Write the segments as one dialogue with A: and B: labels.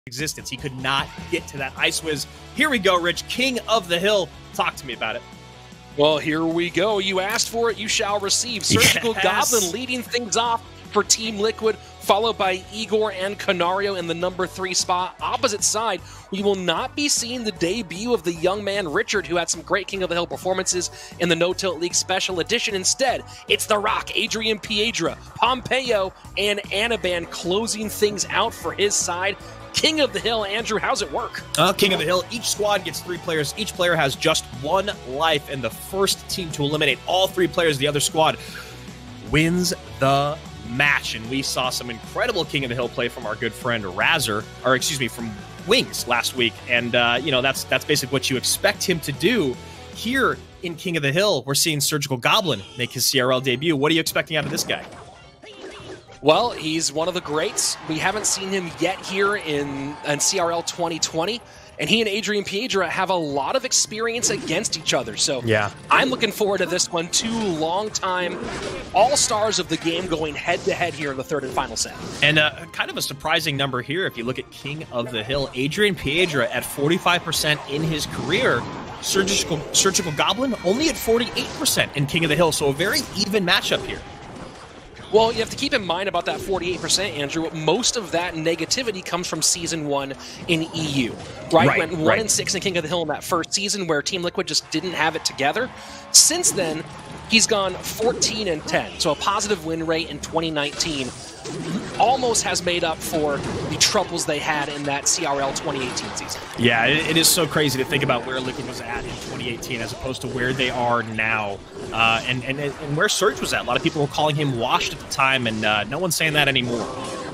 A: existence. He could not get to that Ice Wiz. Here we go, Rich, King of the Hill. Talk to me about it.
B: Well, here we go. You asked for it, you shall receive. Surgical Goblin leading things off for Team Liquid, followed by Igor and Canario in the number 3 spot. Opposite side, we will not be seeing the debut of the young man Richard, who had some great King of the Hill performances in the No Tilt League Special Edition. Instead, it's The Rock, Adrian Piedra, Pompeo, and Anaban closing things out for his side. King of the Hill, Andrew, how's it work?
A: King of the Hill, each squad gets 3 players. Each player has just 1 life, and the first team to eliminate all 3 players of the other squad wins the match. And we saw some incredible King of the Hill play from our good friend Razor, or excuse me, from Wings last week. And, that's basically what you expect him to do. Here in King of the Hill, we're seeing Surgical Goblin make his CRL debut. What are you expecting out of this guy?
B: Well, he's one of the greats. We haven't seen him yet here in CRL 2020, and he and Adrian Piedra have a lot of experience against each other. So yeah, I'm looking forward to this one. 2 long-time all-stars of the game going head-to-head here in the 3rd and final set. And
A: kind of a surprising number here if you look at King of the Hill. Adrian Piedra at 45% in his career. Surgical Goblin only at 48% in King of the Hill, so a very even matchup here.
B: Well, you have to keep in mind about that 48%, Andrew. Most of that negativity comes from Season 1 in EU, right? Went 1-6 in King of the Hill in that first season where Team Liquid just didn't have it together. Since then, he's gone 14-10, so a positive win rate in 2019. Almost has made up for the troubles they had in that CRL 2018 season.
A: Yeah, it is so crazy to think about where Liquid was at in 2018 as opposed to where they are now, and where Surge was at. A lot of people were calling him washed at the time, and no one's saying that anymore.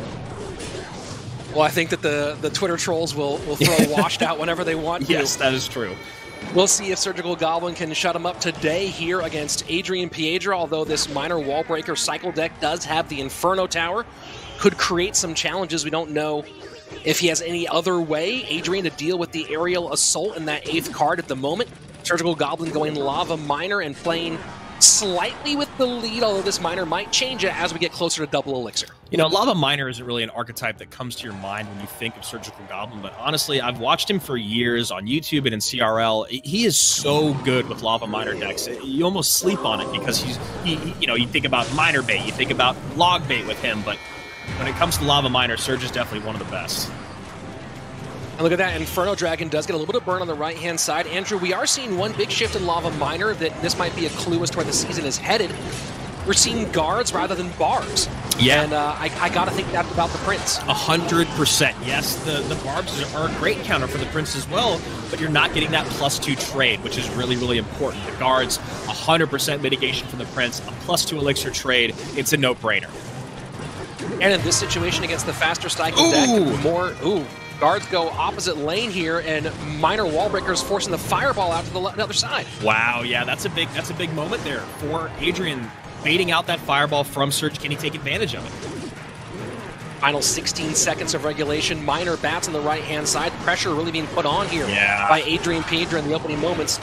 B: Well, I think that the Twitter trolls will throw washed out whenever they want to.
A: Yes, that is true.
B: We'll see if Surgical Goblin can shut him up today here against Adrian Piedra, although this minor wall breaker cycle deck does have the Inferno Tower. Could create some challenges. We don't know if he has any other way, Adrian, to deal with the aerial assault in that 8th card at the moment. Surgical Goblin going Lava Miner and playing slightly with the lead, although this miner might change it as we get closer to double elixir.
A: You know, Lava Miner isn't really an archetype that comes to your mind when you think of Surgical Goblin, but honestly, I've watched him for years on YouTube and in CRL. He is so good with Lava Miner decks. You almost sleep on it because you think about Miner bait, you think about log bait with him, but when it comes to Lava Miner, Surge is definitely one of the best.
B: And look at that, Inferno Dragon does get a little bit of burn on the right-hand side. Andrew, we are seeing one big shift in Lava Miner that this might be a clue as to where the season is headed. We're seeing guards rather than barbs.
A: Yeah.
B: And I got to think that's about the Prince.
A: 100%. Yes, the barbs are a great counter for the Prince as well, but you're not getting that +2 trade, which is really, really important. The guards, 100% mitigation from the Prince, a +2 elixir trade. It's a no-brainer.
B: And in this situation against the faster cycle deck, guards go opposite lane here, and minor wall breakers forcing the fireball out to the other side.
A: Wow, yeah, that's a big moment there for Adrian, baiting out that fireball from Surge. Can he take advantage of it?
B: Final 16 seconds of regulation. Minor bats on the right-hand side. Pressure really being put on here by Adrian Piedra in the opening moments.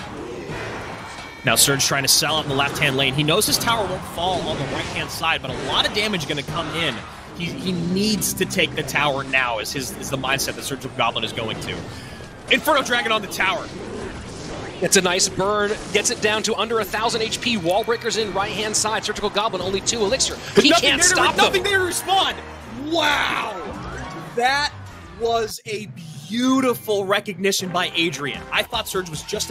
A: Now Surge trying to sell out in the left-hand lane. He knows his tower won't fall on the right-hand side, but a lot of damage going to come in. He needs to take the tower now is the mindset that Surgical Goblin is going to. Inferno Dragon on the tower.
B: It's a nice burn. Gets it down to under 1,000 HP. Wall breakers in right-hand side. Surgical Goblin only 2 elixir. He can't stop them.
A: Nothing there to respond. Wow. That was a beautiful recognition by Adrian. I thought Surge was just